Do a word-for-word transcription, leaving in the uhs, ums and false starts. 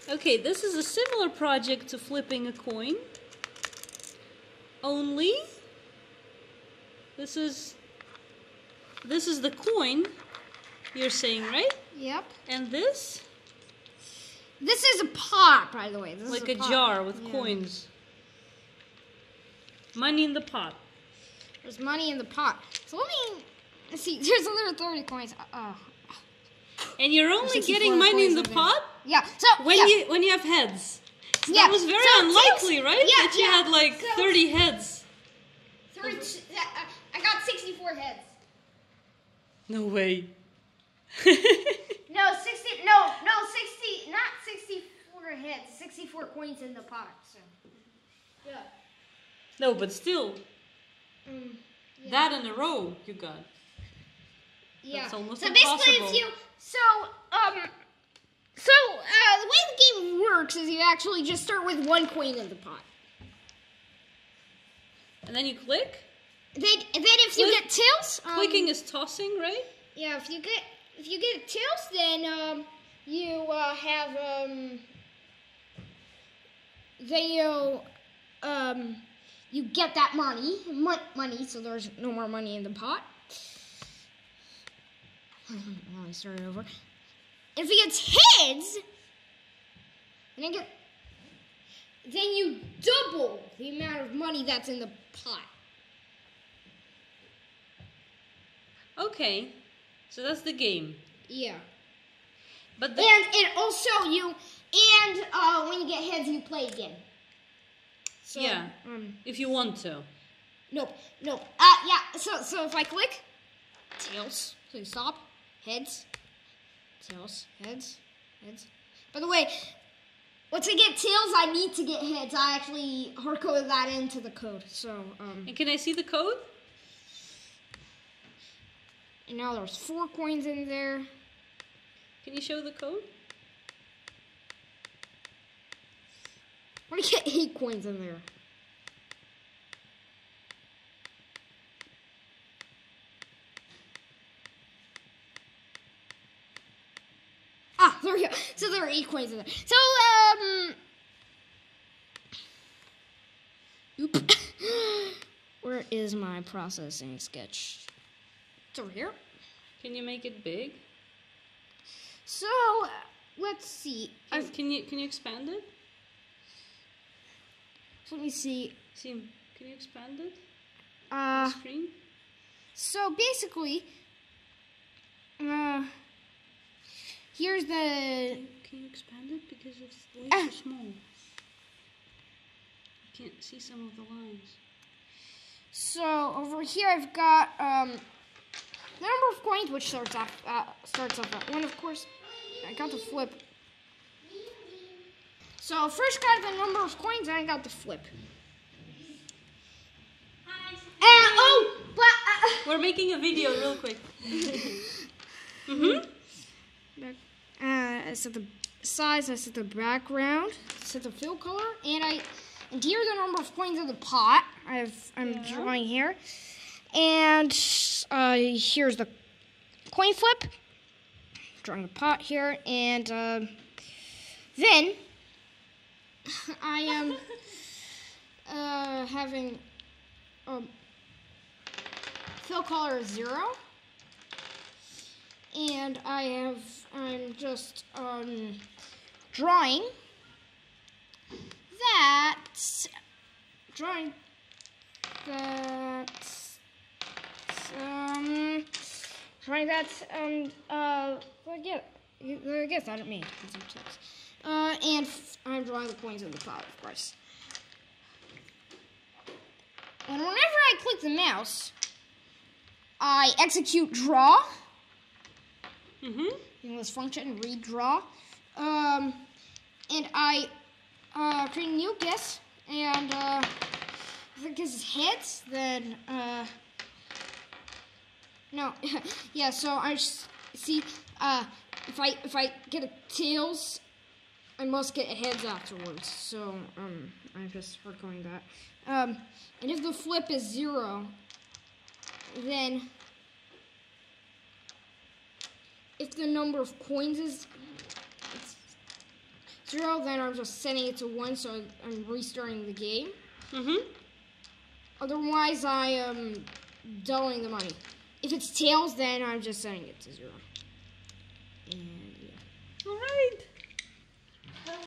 Okay, this is a similar project to flipping a coin. Only this is this is the coin you're saying, right? Yep. And this? This is a pot, by the way. This Like is a, a, jar with yeah. coins. Money in the pot. There's money in the pot. So let me let's see. There's another thirty coins. Uh, And you're only getting money in the pot? Yeah. So when yeah. you when you have heads. So yeah. that was very so unlikely, tails, right? Yeah, that you yeah. had like so, thirty heads. thirty, uh, I got sixty-four heads. No way. No, sixty. No, no, sixty. Not sixty-four heads. Sixty-four coins in the pot. So. Yeah. No, but still. Mm, yeah. That in a row you got. Yeah. That's almost so impossible. basically, if you so um so uh, the way the game works is you actually just start with one coin in the pot. And then you click. Then and then if you Click, get tails, um, clicking is tossing, right? Yeah. If you get if you get tails, then um you uh, have um then you um you get that money mon- money. So there's no more money in the pot. Let me start it over. If it gets heads, and I get, then you double the amount of money that's in the pot. Okay, so that's the game. Yeah. But the And and also you and uh, when you get heads, you play again. So, yeah, Um. if you want to. Nope. Nope. Uh. Yeah. So so if I click tails, so you stop. Heads, tails, heads, heads. By the way, once I get tails, I need to get heads. I actually hard-coded that into the code. So, um, And can I see the code? and now there's four coins in there. Can you show the code? Why do you get eight coins in there? Ah, there we go. So there are eight coins in there. So, um... Oop. Where is my processing sketch? It's over here. Can you make it big? So, uh, let's see. Can, I've- can you can you expand it? So let me see. See, can you expand it? Uh, the screen? so basically, uh, here's the... Can, can you expand it? Because it's way Ah. too small. I can't see some of the lines. So over here I've got um, the number of coins, which starts off uh, starts off at one, of course. I got the flip. So first got the number of coins, then I got the flip. And oh, but uh, We're making a video real quick. mm-hmm. uh, I set the size, I set the background, set the fill color, and I and here are the number of coins in the pot. I've I'm Yeah. drawing here, and uh, here's the coin flip. Drawing the pot here, and uh, then I am uh, having um, fill color zero, and I have I'm just um, drawing that drawing that um drawing that um uh well, yeah I guess I don't mean uh and f- I'm drawing the coins in the pot, of course. And whenever I click the mouse, I execute draw. Mm-hmm. In this function, redraw. Um, and I uh, create a new guess, and uh, if it gives heads, then uh, no, yeah. So I just see uh, if I if I get a tails, I must get a heads afterwards. So um, I'm just hard coding that. Um, and if the flip is zero, then if the number of coins is, it's, zero, then I'm just setting it to one, so I'm restarting the game. Mm-hmm. Otherwise, I am doubling the money. If it's tails, then I'm just setting it to zero. And yeah. All right.